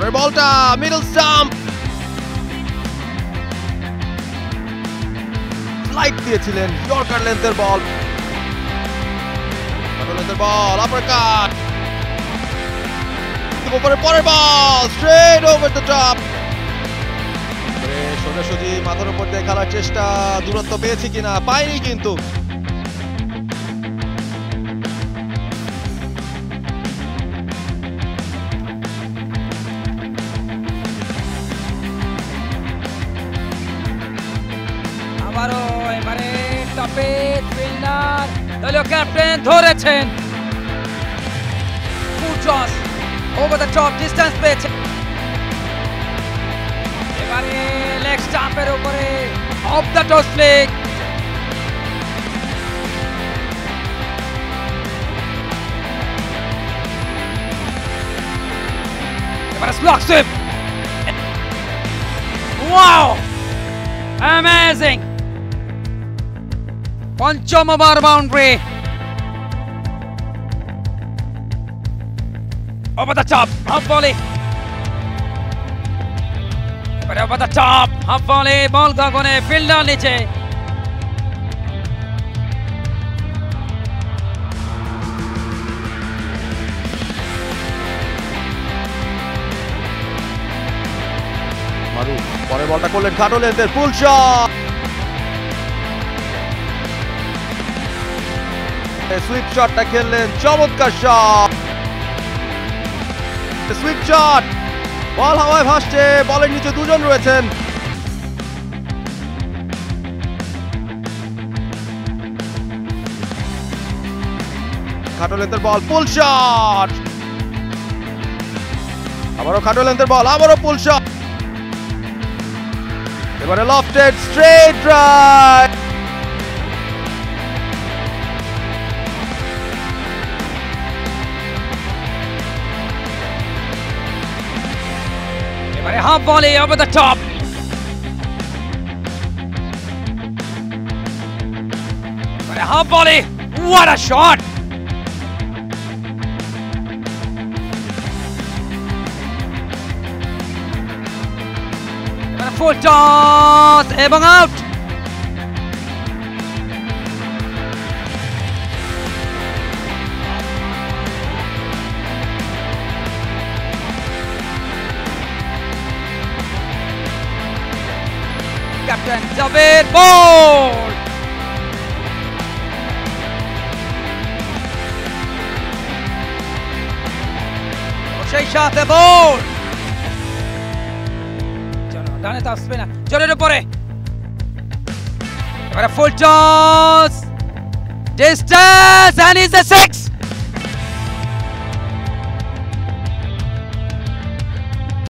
পরের বলটা middle stump, flight দিয়েছিলেন, ইয়র্কার লেন্থের বল, বল আপরকাট, পরের ball straight over the top. সোজাসুজি মাথার উপর দিয়ে খেলার চেষ্টা, দূরত্ব পেয়েছি কিনা, পাইনি কিন্তু। আবারও এবারে টপে ফিল্ডার দলীয় ক্যাপ্টেন ধরেছেন, full toss over the top, distance পেয়েছে। এবারে লেগ স্টাম্পের উপরে অফ দ্য টস লেগ, এবারে স্লগ সুইপ, ওয়াও অ্যামেজিং, পঞ্চম over boundary, over the top, half volley. But over the top, half volley, ball gagone, fielder niche. মারু পরের বলটা করলেন খাটো লেন্থের ফুল শট, সুইপ শটটা খেললেন, চমৎকার শট, সুইপ শট, বল হাওয়ায় ভাসছে, বলের নিচে দুজন রয়েছেন। খাটো লেন্থের বল, পুল শট, আবারও খাটো লেন্থের বল, আবারও পুল শট, এবারে lofted straight drive, half volley over the top. But a half volley, what a shot! But a full toss, এবং out. Captian Zabir ball. সেই সাথে বল, চলো ডানে তার স্পিনার জলের উপরে, এবারে full toss, distance, and is the 6.